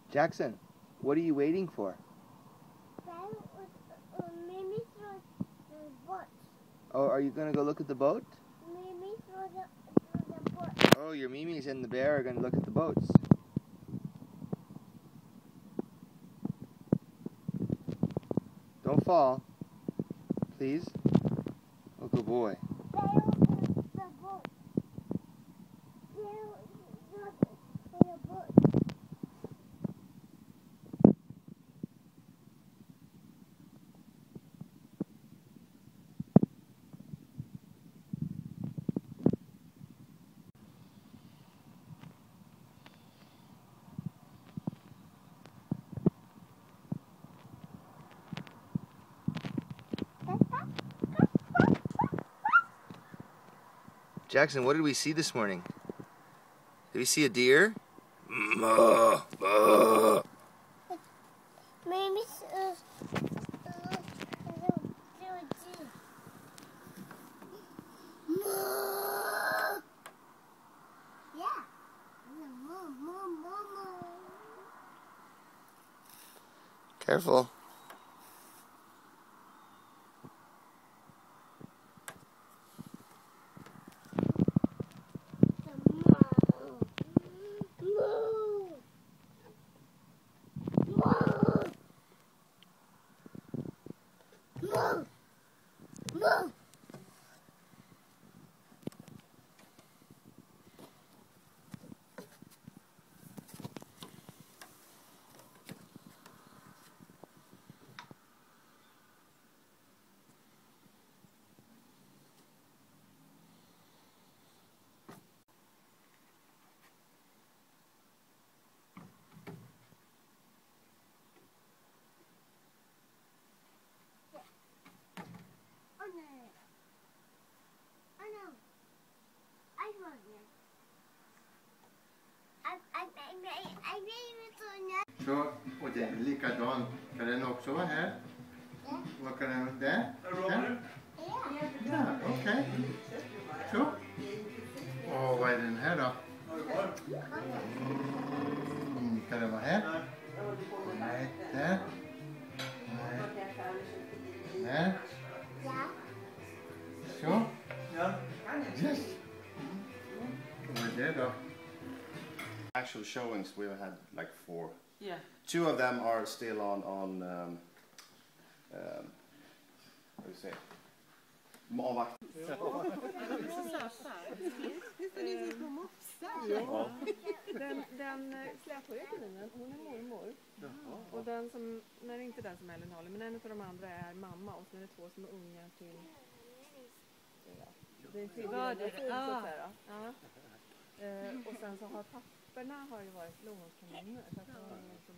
Jackson, what are you waiting for? Maybe throw the boat. Oh, are you going to go look at the boat? Maybe throw the boat. Oh, your Mimi's and the bear are going to look at the boats. Don't fall, please. Oh, good boy. Jackson, what did we see this morning? Did we see a deer? Maybe Careful. Så, och den är likadan. Kan den också vara här? Ja. Vad kan den där? Där? Ja, okej. Så. Och vad är den här då? Kan den vara här? Nej, där. Nej. Där. Ja. Så. Yes. Vad är det då? Actual showings, we've had like 4. Yeah. 2 of them are still on what do you say? Avvakt. Den släthåriga kaninen, hon är mormor. Och den som, nej inte den som Ellen håller, men en av de andra är mamma och sen är det 2 som är unga till... Det är till och sen så har papperna har ju varit långårskaniner. Så att det var liksom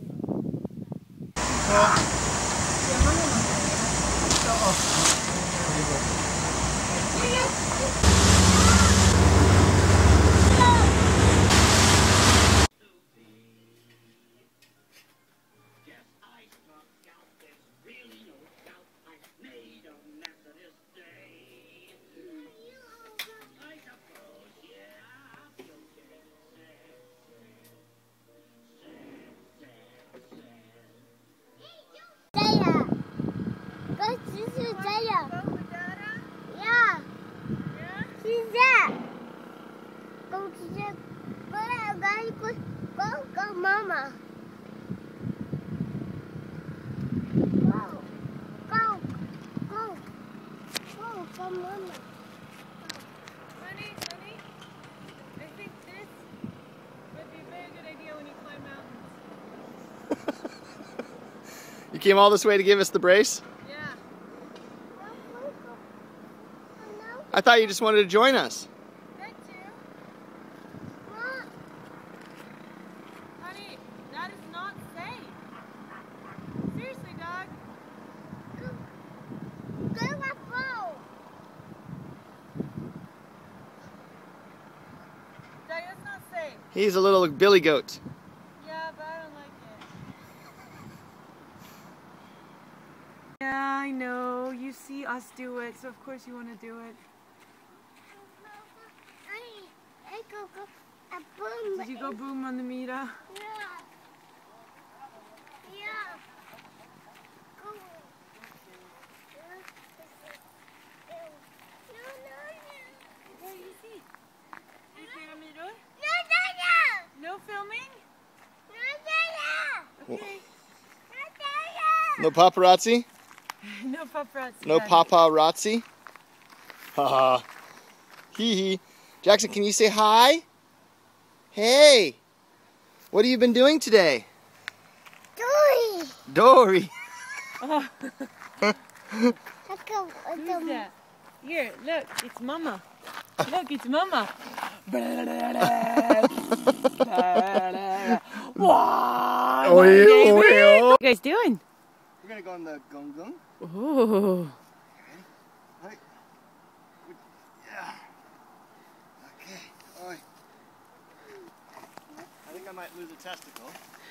Go, Mama. Go, Mama. Honey, I think this would be a very good idea when you climb mountains. You came all this way to give us the brace? Yeah. I thought you just wanted to join us. That too. Honey, that is not safe. Seriously, dog. Dog, that's not safe. He's a little billy goat. Yeah, but I don't like it. Yeah, I know. You see us do it, so of course you want to do it. Did you go boom on the Mira? Yeah. No paparazzi? No paparazzi. No paparazzi? Haha. Hee hee. Jackson, can you say hi? Hey! What have you been doing today? Dory. Dory! Oh, Who's who's that? Here, look, it's Mama. Look, it's Mama. Wow! What are you guys doing? We're gonna go on the gung gung. Oh. Right. Yeah. Okay. Oi. I think I might lose a testicle.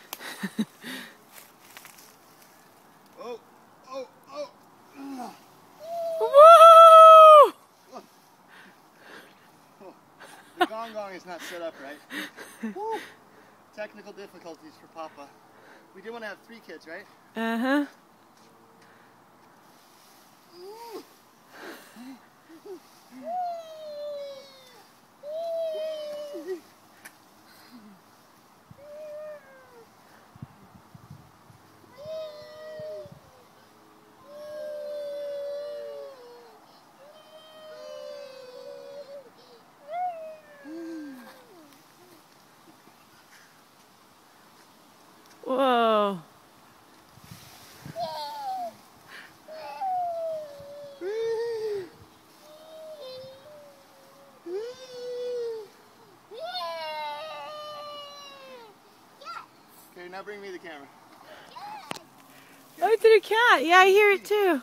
Oh. Oh. Oh. Whoa! The gong gong is not set up right. Woo. Technical difficulties for Papa. We do want to have 3 kids, right? Uh-huh. Whoa. Okay, now bring me the camera. Oh, it's a cat. Yeah, I hear it too.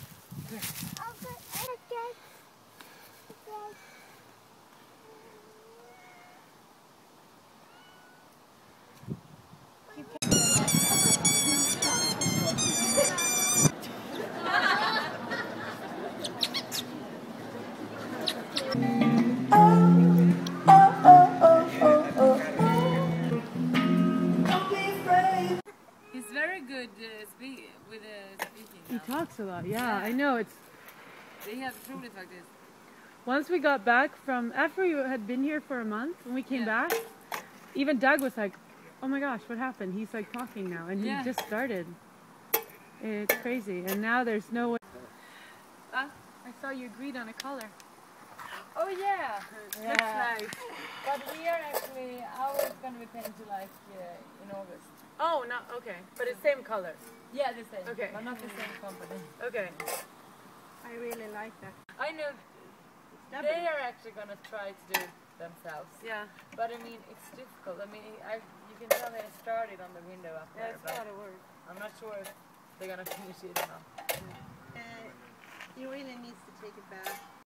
He's very good speaking. He talks a lot. Yeah, I know. It's. Det är helt otroligt faktiskt. Once we got back from after we had been here for a month, when we came back, even Doug was like, "Oh my gosh, what happened?" He's like talking now, and he just started. It's crazy, and now there's no way. I saw you agreed on a color. Oh yeah! Looks nice. But we are actually, ours gonna be painted like in August. Oh, not okay, but it's same color. Yeah, the same. Okay. But not the same company. Okay. I really like that. I know they are actually gonna try to do themselves. Yeah. But I mean, it's difficult. I mean, you can tell they started on the window up there. That's a lot of work. I'm not sure if they're gonna finish it or not. He really needs to take it back.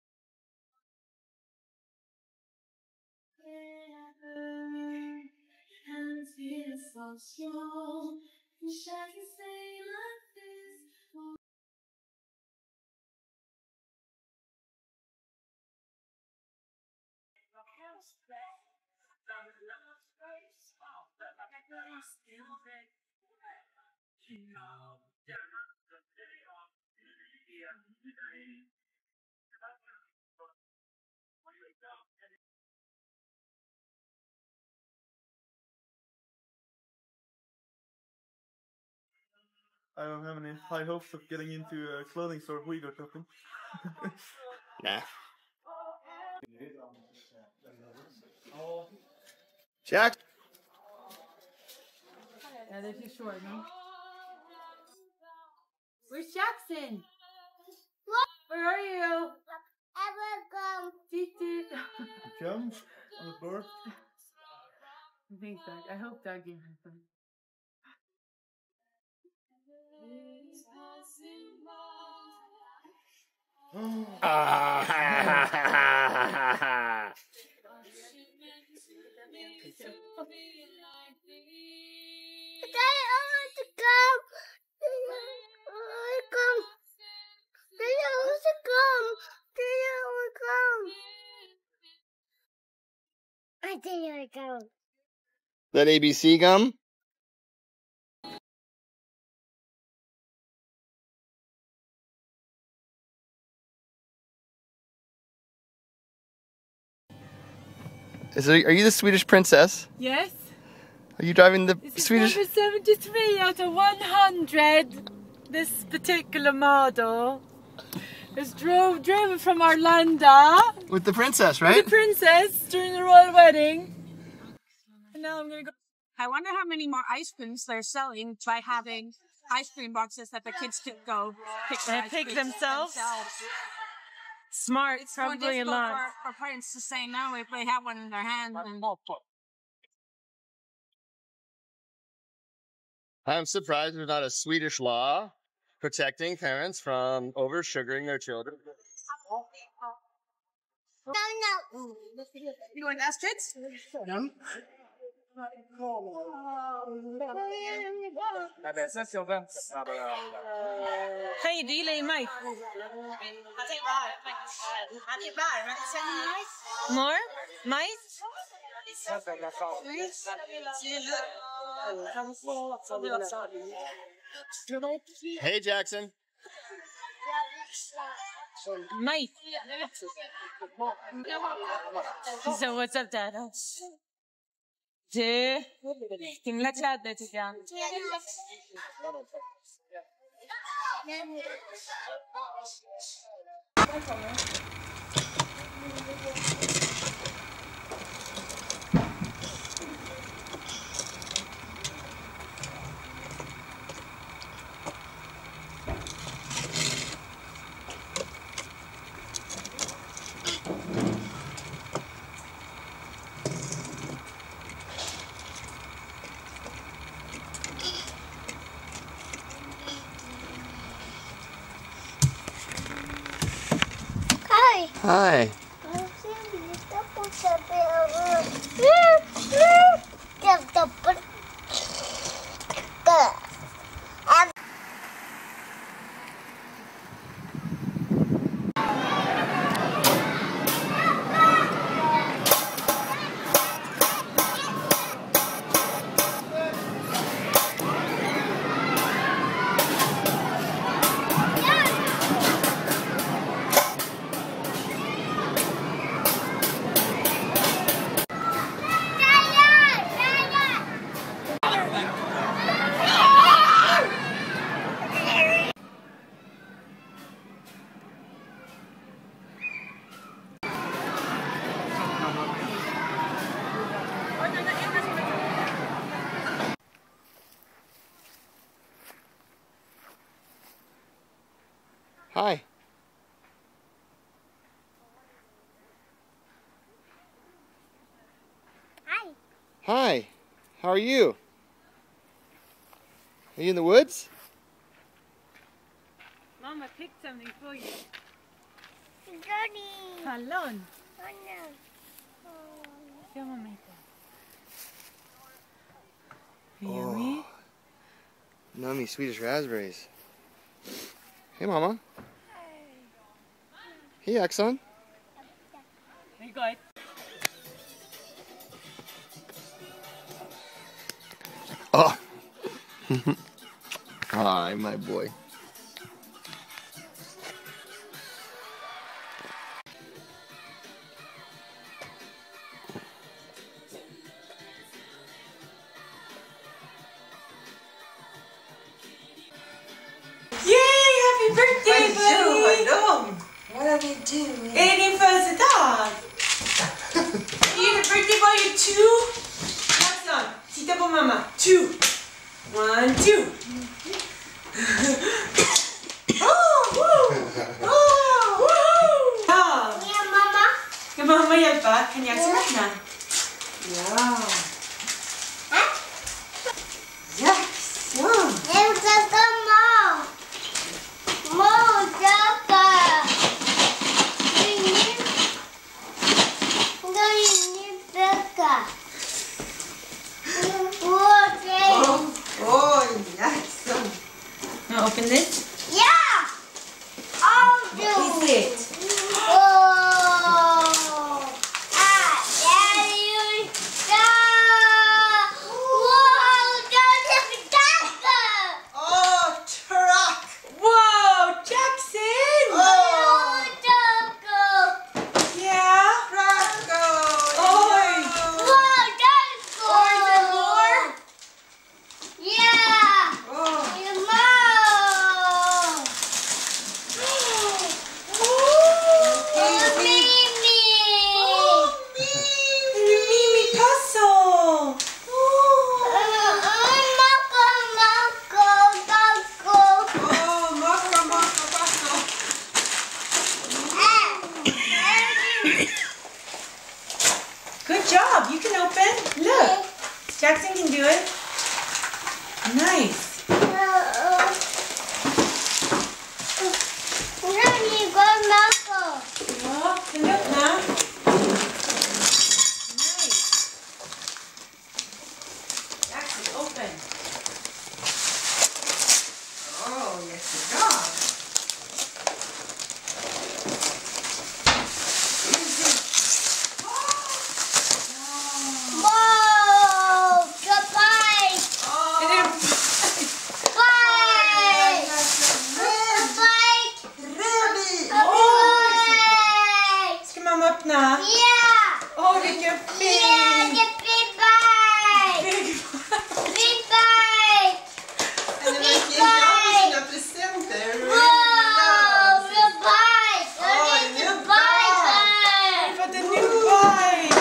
I don't have any high hopes of getting into a clothing store if we go shopping. Nah. Jack. Yeah, they're too short, no? Where's Jackson? Where are you? Jump on the floor. Thanks, Doug. I hope Doug gave him some. That ABC gum? Are you the Swedish princess? Yes. Are you driving the This is Swedish? number 73 out of 100. this particular model is driven from Orlando With the princess, with right? the princess during the royal wedding. And now I'm gonna go. I wonder how many more ice creams they're selling by having ice cream boxes that the kids can go pick themselves. Smart, it's probably a lot. For parents to say no if they have one in their hand. I'm surprised there's not a Swedish law protecting parents from over-sugaring their children. No. You want to ask kids? No? Hey, do you like mice? More? Mice? Hey, Jackson. Mice. So what's up, Dad? Himla kläder tycker jag. Hi. Hi. Hi. Hi. Hi. How are you? Are you in the woods? Mama picked something for you. Daddy. Hallon. Oh, Ska mamma hitta? Yummy. Nummy Swedish raspberries. Hey, Mama. Hey, Axon. Hey guys. Oh. Hi, my boy. Yay! Happy birthday, buddy! What are we doing? Är det din födelsedag? Är det birthday boy 2? Jackson, titta på mamma. 2. 1, 2. Oh, woo! Oh, woo! Ja. yeah, Mama. Ska mamma hjälpa? Kan Jackson öppna? Ja. Jackson! Jag ska komma. Morjaka. Oh, Jackson. Now open this. Yeah. I'll do. What is it? Oh. Daddy. Whoa, that's a tiger. Oh, truck. Whoa, Jackson! Oh, Yeah. Rocco. Oj! Whoa, that's Or is there more? Yeah. Oh, Mom. open? Look. Jackson can do it. Nice. Ja, kan du öppna? Nice. Jackson, open. Åh, jättebra. Öppna. Åh, vilken fin! Han är verkligen glad med sina presenter. Wow, new bike! Fått en ny bike!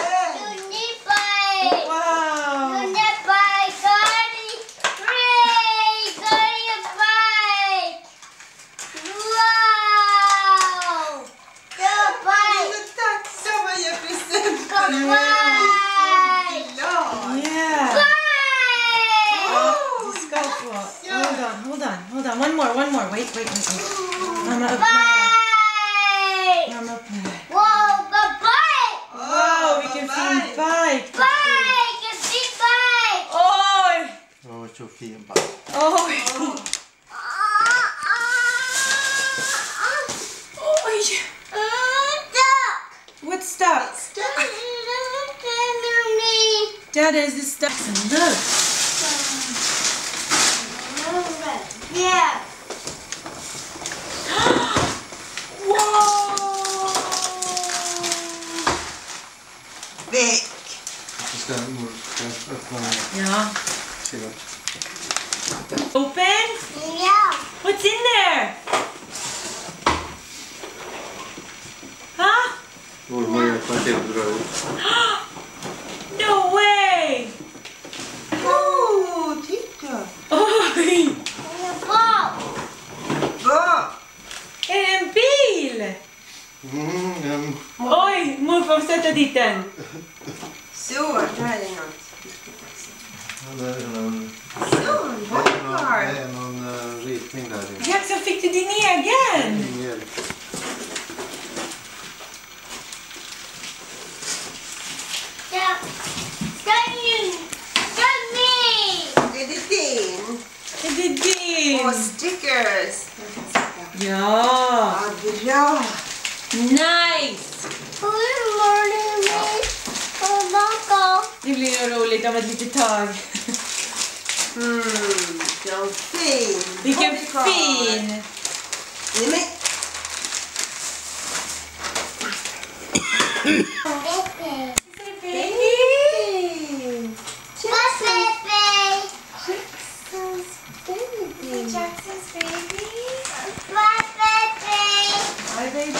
Wow! Tacksam att ge presenter. Hold on. One more. Wait. Mamma öppnar. Mamma öppnar. Wow, vilken fin bike! Oj! Åh, så fin bike. Oj! Oj! What's stuck? Dad, is this stuck? Look! Yeah. Wow! Väck. Ska öppna Ja. se vad. Open? Yeah. What's in there? Huh? Mormor hjälper till att dra ut. No way! Åh, titta. Oj! Vad? Är det en bil? Oj, morfar får sätta dit den. Så, där är något. Det är någon, Så, det är någon ritning där inne. Jackson, fick du din egen? Är det din? Är det din? Och stickers. Ja. Bra. Nice. Det blir nog roligt om ett litet tag. Så fin. Vilken fin. Är med? Jackson's baby. Hi, baby.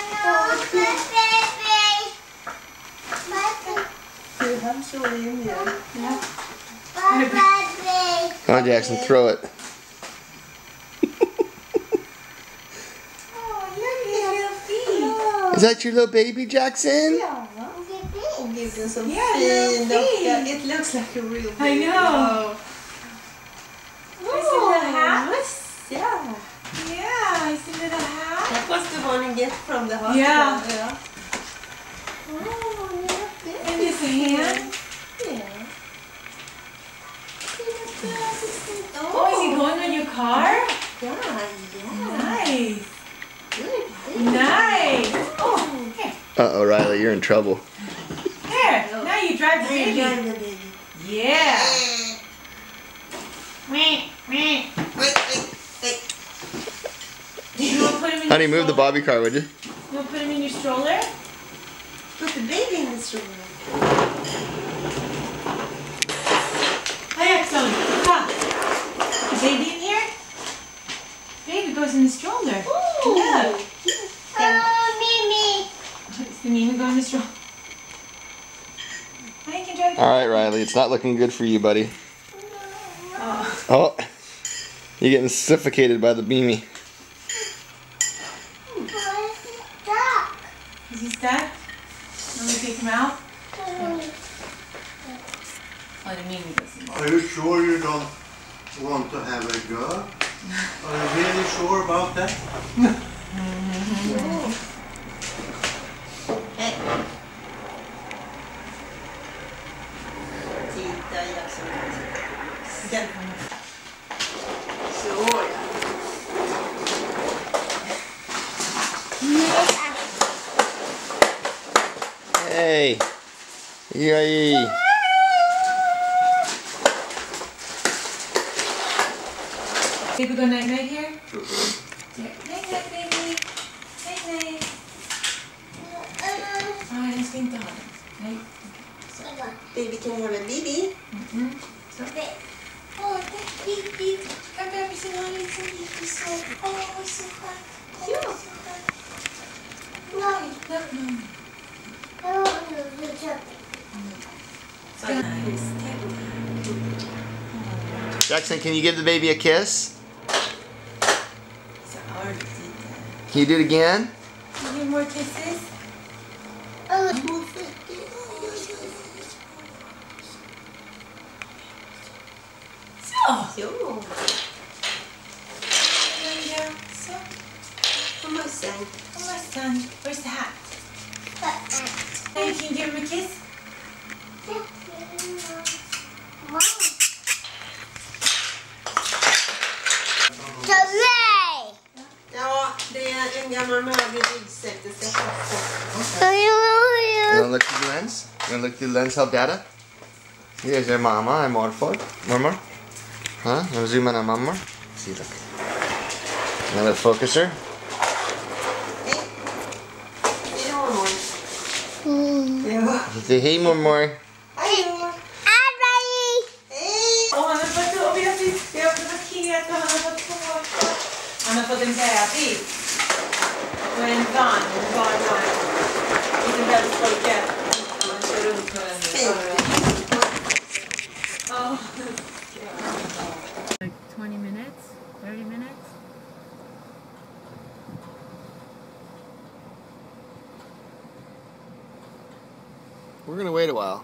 Du har så in here. Come on, Jackson, throw it. Oh, look at his little feet. Is that your little baby, Jackson? Och give den så Yeah, fin little docka. feet. It looks like a real I baby. know. Is it a little hat? Yeah. Yeah, is it a little hat? That was the one you get from the hospital. Yeah. Yeah. And his hand? Oh, is he going on your car? Nice. Nice. Oh, here. Uh-oh, Riley, you're in trouble. Here. Now you drive the baby. Yeah. Wait. You want to put him in Honey, your move the stroller? bobby car, would you? You want to put him in your stroller? Put the baby in the stroller. Hi, Axel. Come. The baby in here? Baby goes in the stroller. Look. Does the Mimi go in the stroller? I can drive. All right, Riley, it's not looking good for you, buddy. Oh. Oh, you're getting suffocated by the beanie. Is he stuck? Let me take him out. Ja, det är mindre som Are you sure you don't want to have a girl? Are you really sure about that? Titta, jag så. Så ja. Hey. Yay. Baby, go night night here. Night night baby. Night night. Nej, den ska inte ha den. Nej. Baby, can you have a baby? Så. Åh, tack baby. Kan bebisen ha en liten så. Åh, så skönt. Ja. Så skönt. Nej, nej. Jackson, can you give the baby a kiss? Can you do it again? Can you give more kisses? Jo. So. Och mössan. Oh, my son. Where's the hat? Hey, can you give him a kiss? Ja, det är en gammal möbel i ryggsäcket. You wanna look through the lens? You wanna look through the lens, help Dada? Here's your mama and morfar. Mormor? Huh? You wanna zoom in on mormor? See, look. Another focuser. Hej då, mormor. Ja. Say hey, mormor. Hej då. Och han har fått vi har fått paket och han har fått tårta. Han har fått en bebis. Och en van, en barnvagn. Liten bebisfolke. Han kör runt med den. Oh. Like 20 minutes, 30 minutes. We're gonna wait a while.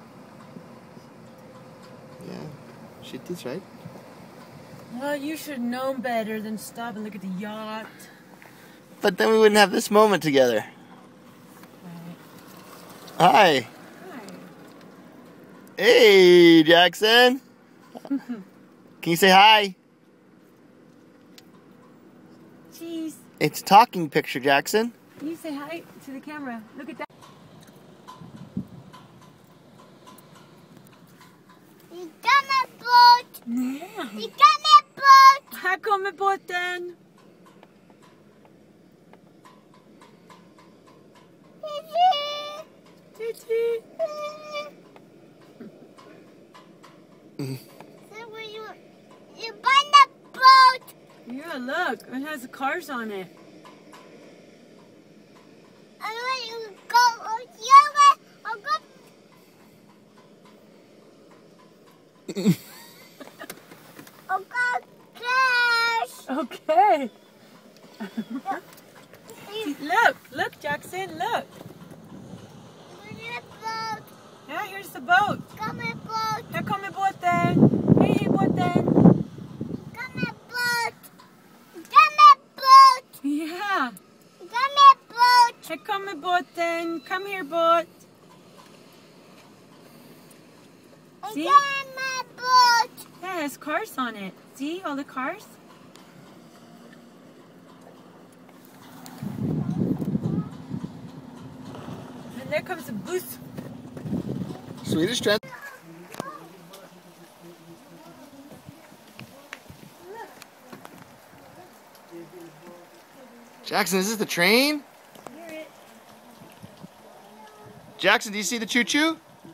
Yeah, shitty's right. Well, you should have known better than stop and look at the yacht. But then we wouldn't have this moment together. Right. Hi. Hi. Hey, Jackson. Can you say hi? Cheese. It's a talking picture, Jackson. You say hi to the camera. Look at that. Nej. Här kommer båten. Titti. Yeah, look. It has cars on it. Okay. Look, Jackson, look. Yeah, here's the boat. Här kommer båten. Hej, båten. Yeah. Här kommer båten. Come here, boat. See? Yeah, it has cars on it. See all the cars? And there comes a bus. Swedish trend. Jackson, is this the train? Jackson, do you see the choo-choo?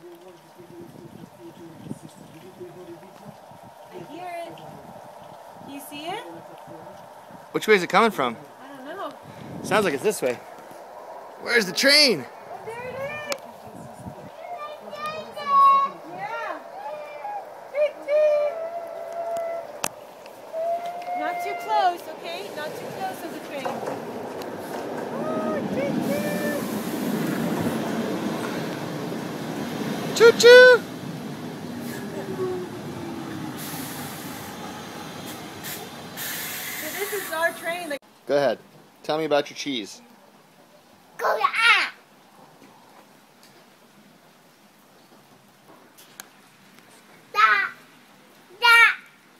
I hear it. You see it? Which way is it coming from? I don't know. Sounds like it's this way. Where's the train? Oh, there it is. Yeah. Not too close, okay? Not too close to the train. Oh, Choo-choo! Go ahead. Tell me about your cheese. Go ah. Da. Da.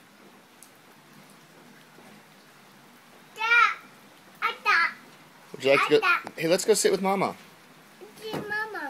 Da. Da. Would you like to go? Hey, let's go sit with Mama. Mama.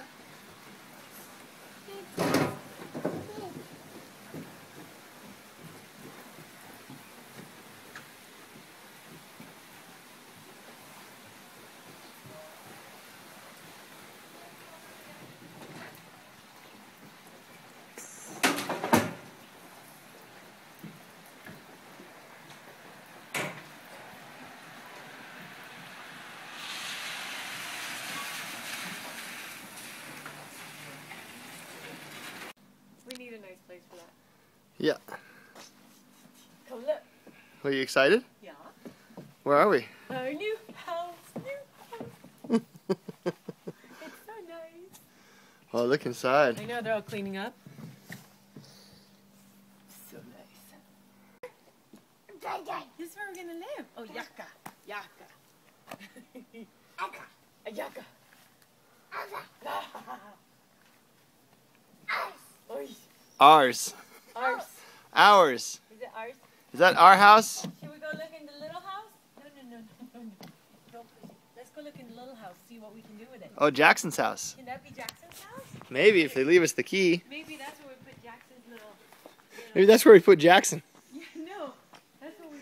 We need a nice place for that. Yeah. Come look. Are you excited? Yeah. Where are we? Our new house. New house. It's so nice. Oh, look inside. I know they're all cleaning up. So nice. This is where we're gonna live. Oh, yaka, yaka, yaka. Oy. Ours. Ours. Ours. Is it ours? Is that our house? Should we go look in the little house? No. Don't push it. Let's go look in the little house, see what we can do with it. Oh, Jackson's house. Can that be Jackson's house? Maybe if they leave us the key. Maybe that's where we put Jackson's little... Maybe that's where we put Jackson. Yeah, no. That's where we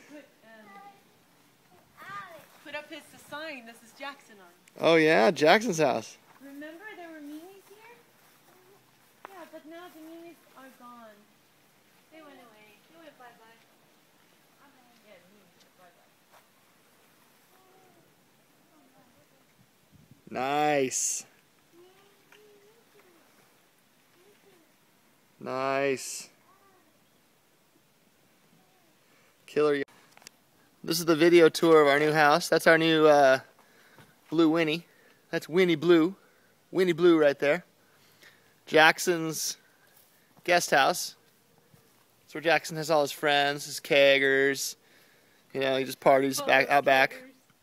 put up his sign. This is Jackson on. Oh yeah, Jackson's house. Remember there were meanies here? Yeah, but now the meanies are gone. They went away. They went bye-bye. Yeah, the meanies went bye-bye. Nice. Nice. Killer. This is the video tour of our new house. That's our new Blue Winnie. That's Winnie Blue. Winnie Blue right there. Jackson's guest house. That's where Jackson has all his friends, his keggers. You know, he just parties out back.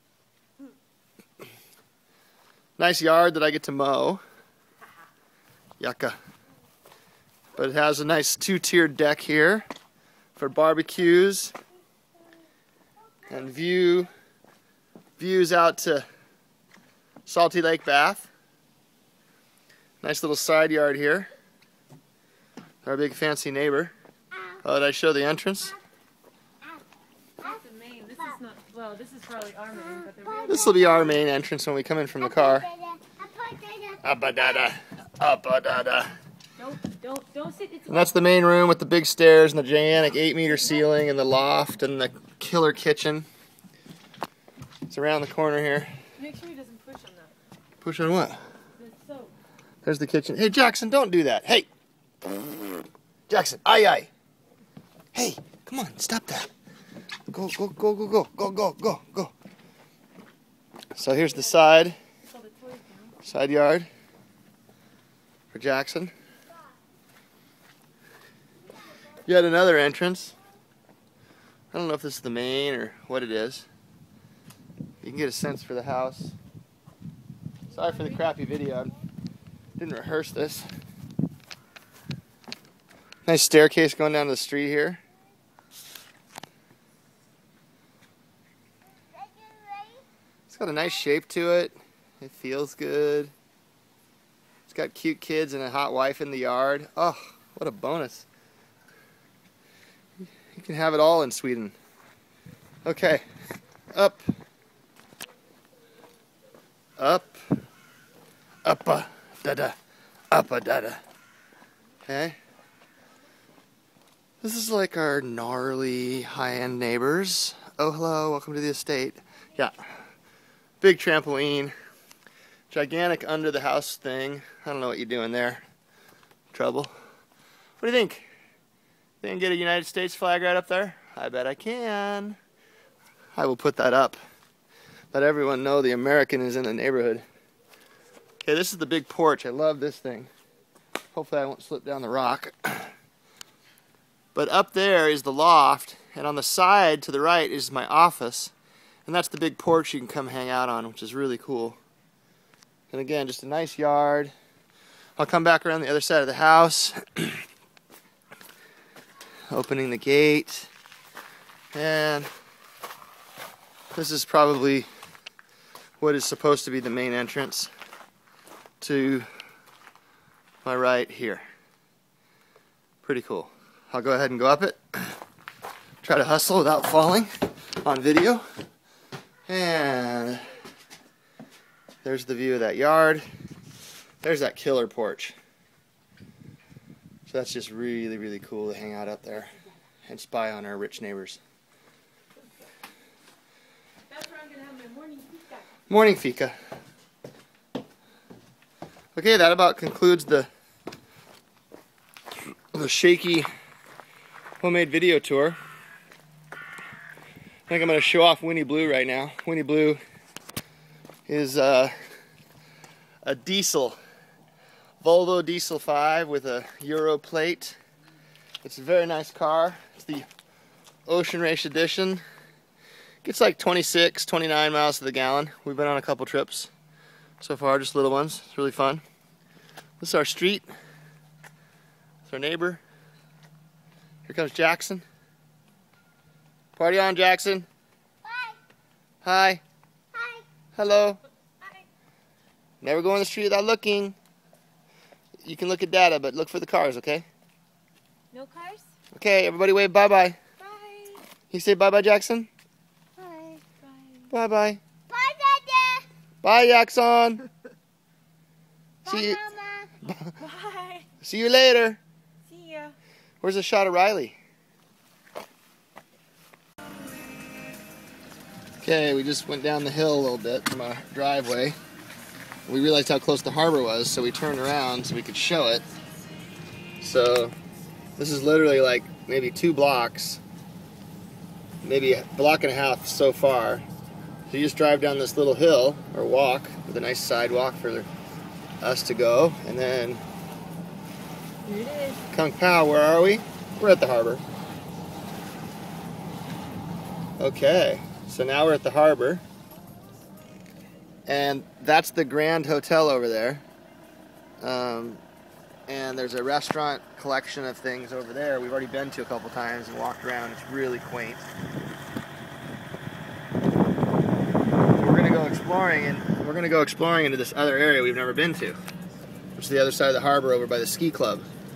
Nice yard that I get to mow. Yucca. But it has a nice two-tiered deck here for barbecues and views out to Salty Lake Bath. Nice little side yard here. Our big fancy neighbor. Oh, did I show the entrance? That's the main. This is not... Well, this is probably our main, but the real... This will be our main entrance when we come in from the car. Up-a-da-da. Up-a-da-da. Don't sit. And that's the main room with the big stairs and the gigantic 8-meter ceiling and the loft and the killer kitchen. It's around the corner here. Make sure he doesn't push on that. Push on what? The soap. There's the kitchen. Hey, Jackson, don't do that. Hey! Jackson, aye. Hey, come on, stop that. Go. So here's the side yard for Jackson. Yet another entrance. I don't know if this is the main or what it is. You can get a sense for the house. Sorry for the crappy video. I didn't rehearse this. Nice staircase going down to the street here. It's got a nice shape to it. It feels good. It's got cute kids and a hot wife in the yard. Oh, what a bonus. You can have it all in Sweden. Okay, up, up-a-da-da, up-a-da-da. Okay. This is like our gnarly high-end neighbors. Oh, hello, welcome to the estate. Yeah, big trampoline, gigantic under the house thing. I don't know what you're doing there. Trouble. What do you think? Think I can get a United States flag right up there? I bet I can. I will put that up. Let everyone know the American is in the neighborhood. Okay, this is the big porch. I love this thing. Hopefully I won't slip down the rock. But up there is the loft, and on the side to the right is my office. And that's the big porch you can come hang out on, which is really cool. And again, just a nice yard. I'll come back around the other side of the house. Opening the gate. And this is probably what is supposed to be the main entrance to my right here. Pretty cool. I'll go ahead and go up it. Try to hustle without falling on video. And there's the view of that yard. There's that killer porch. So that's just really, really cool to hang out up there and spy on our rich neighbors. That's where I'm going to have my morning fika. Morning fika. Okay, that about concludes the shaky homemade video tour. I think I'm going to show off Winnie Blue right now. Winnie Blue is a diesel, Volvo Diesel 5 with a Euro plate. It's a very nice car. It's the Ocean Race Edition. Gets like 26, 29 miles to the gallon. We've been on a couple trips so far, just little ones. It's really fun. This is our street. It's our neighbor. Here comes Jackson. Party on, Jackson. Bye. Hi. Hi. Hello. Hi. Never go on the street without looking. You can look at data, but look for the cars, okay? No cars? Okay, everybody wave bye-bye. Bye. You say bye-bye, Jackson? Bye. Bye. Bye-bye. Bye, Dada. Bye, Jackson. See you. Mama. Bye. See you later. See ya. Where's the shot of Riley? Okay, we just went down the hill a little bit from our driveway. We realized how close the harbor was, so we turned around so we could show it. So this is literally like maybe 2 blocks, maybe a block and a half so far. So you just drive down this little hill, or walk, with a nice sidewalk for us to go, and then Here it is. Kung Pao, where are we? We're at the harbor. Okay, so now we're at the harbor. And that's the Grand Hotel over there. And there's a restaurant collection of things over there we've already been to a couple times and walked around. It's really quaint. So we're gonna go exploring, and we're gonna go exploring into this other area we've never been to, which is the other side of the harbor over by the ski club.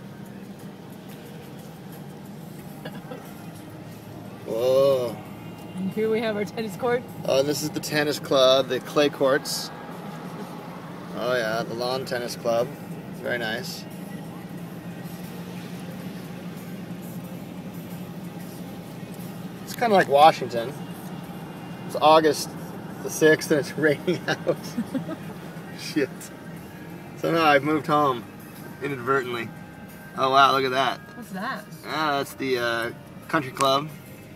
Whoa. And here we have our tennis court. Oh, and this is the tennis club, the clay courts. Oh yeah, the lawn tennis club. Very nice. It's kind of like Washington. It's August the 6th and it's raining out. Shit. Somehow I've moved home inadvertently. Oh wow, look at that. What's that? Ah, that's the country club.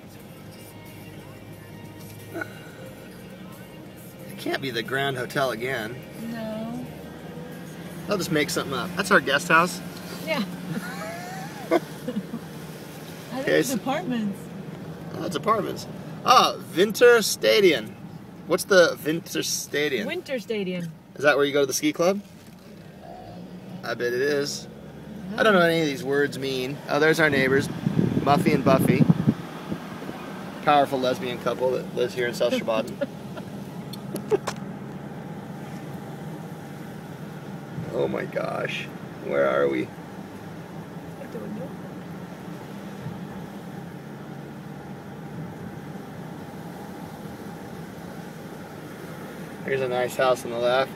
It can't be the Grand Hotel again. No. I'll just make something up. That's our guest house. Yeah. I think Okay, it's so- apartments. Oh, it's apartments. Ah, Winter Stadion. What's the Winter Stadion? Winter Stadium. Is that where you go to the ski club? I bet it is. I don't know what any of these words mean. Oh, there's our neighbors, Muffy and Buffy. Powerful lesbian couple that lives here in Saltsjobaden. Oh my gosh. Where are we? I don't know. Here's a nice house on the left.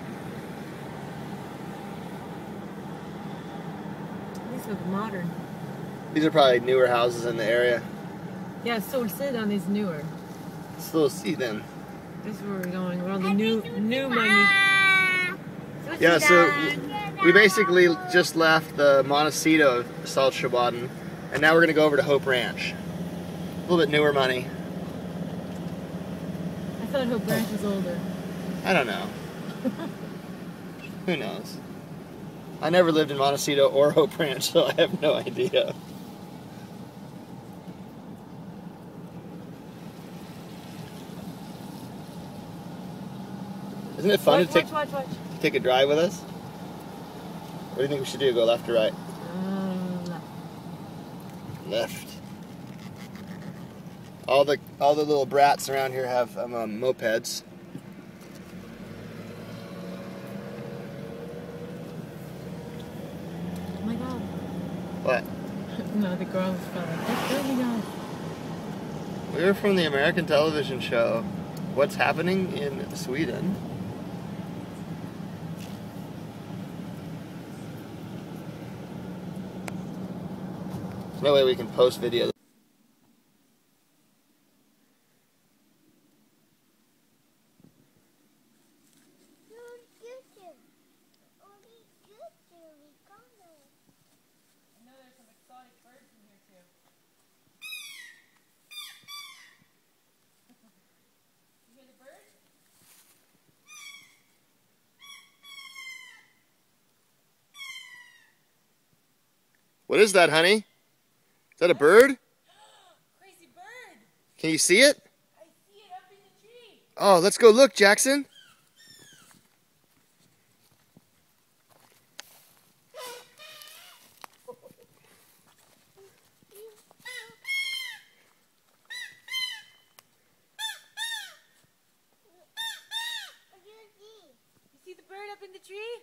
These look modern. These are probably newer houses in the area. Yeah, Solsidan is newer. Still see them. This is where we're going. We're on the new money. Yeah, so we basically just left the Montecito of Saltsjobaden, and now we're going to go over to Hope Ranch. A little bit newer money. I thought Hope Ranch was older. I don't know. Who knows? I never lived in Montecito or Hope Ranch, so I have no idea. Isn't it fun to Watch. take a drive with us? What do you think we should do? Go left or right? Left. All the little brats around here have mopeds. Oh my god. What? No, the girls fell like, that's really nice. We were from the American television show What's Happening in Sweden. There's no way we can post video. I know there's some exotic birds in here too. You hear the bird? What is that, honey? Is that a bird? Crazy bird! Can you see it? I see it up in the tree. Oh, let's go look, Jackson. You see the bird up in the tree?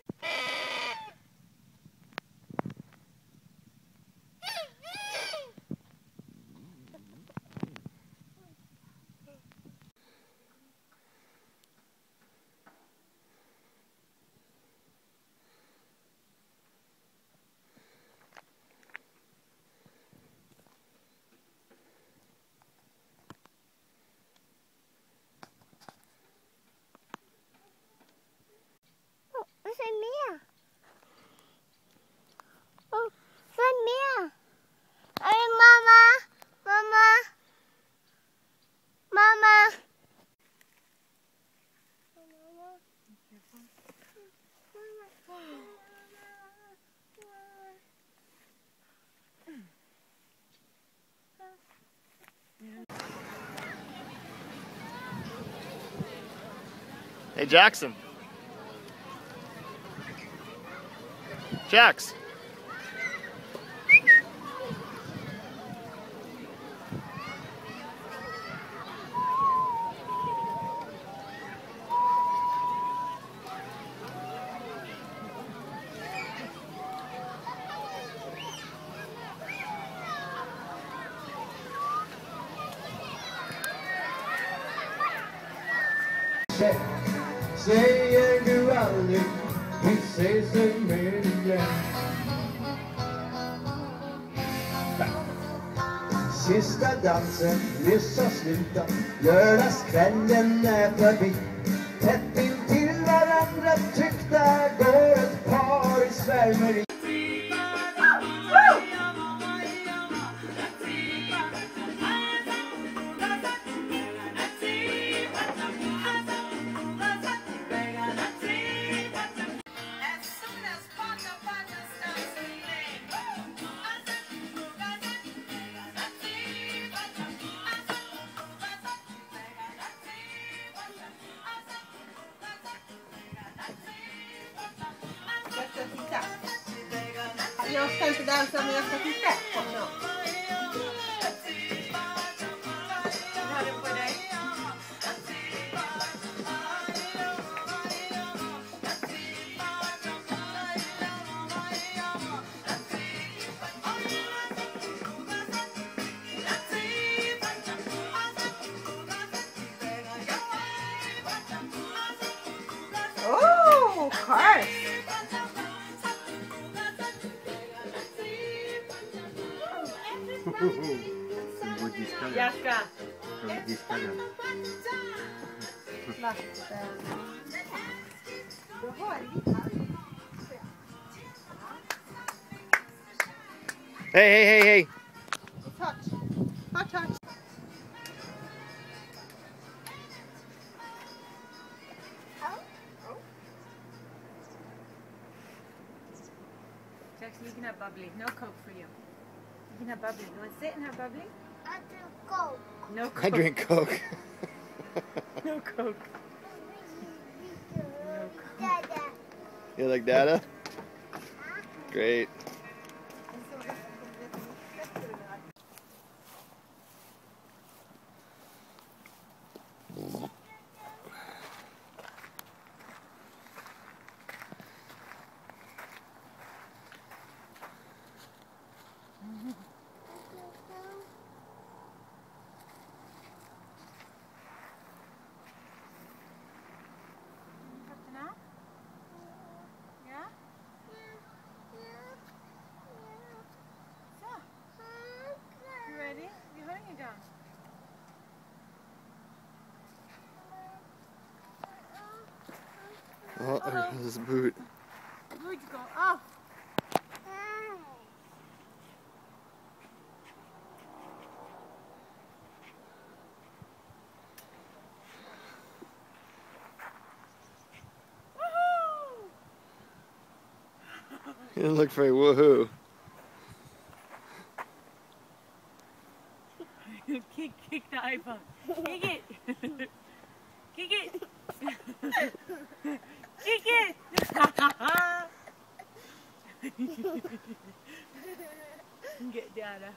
Hey, Jackson. Jax. Säger du aldrig, vi ses mer igen. Sista dansen nyss har slutat, lördagskvällen är förbi. Tätt intill varandra tryckta går ett par i svärmeri. Jag ska inte dansa, men jag ska titta också. Jag har det på dig. Oh, cars! Jag ska. Hey. Touch. Hot touch. Jackson, you can have bubbly. No Coke for you. You can have bubbly. You want to sit and have bubbly? I drink Coke. No Coke. I drink Coke. No Coke. Dada. You like Dada? Great. Yeah? So, you ready? You're holding it down. Oh, there's his boot. Boot go off. He doesn't look very woohoo. Kick the iPhone. Kick it. Kick it. Kick it. Get Dada.